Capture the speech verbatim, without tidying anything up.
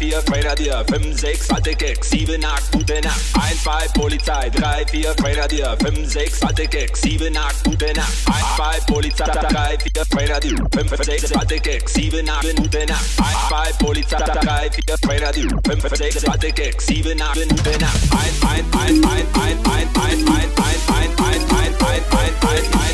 vier, Grenadier, fünf, sechs, alte Keks, sieben, acht, gute Nacht, eins, zwei, Polizei, drei, vier, Grenadier, fünf, sechs, alte Keks, sieben, acht, gute Nacht, eins, zwei, Polizei, drei, vier, Grenadier, fünf, sechs, alte Keks, sieben, acht, gute Nacht, eins, zwei, Polizei, drei, vier, Grenadier, fünf, sechs, alte Keks, sieben, acht, gute Nacht, eins, eins, eins, eins, eins, eins, eins, eins, eins, eins, eins, eins, eins, eins, eins,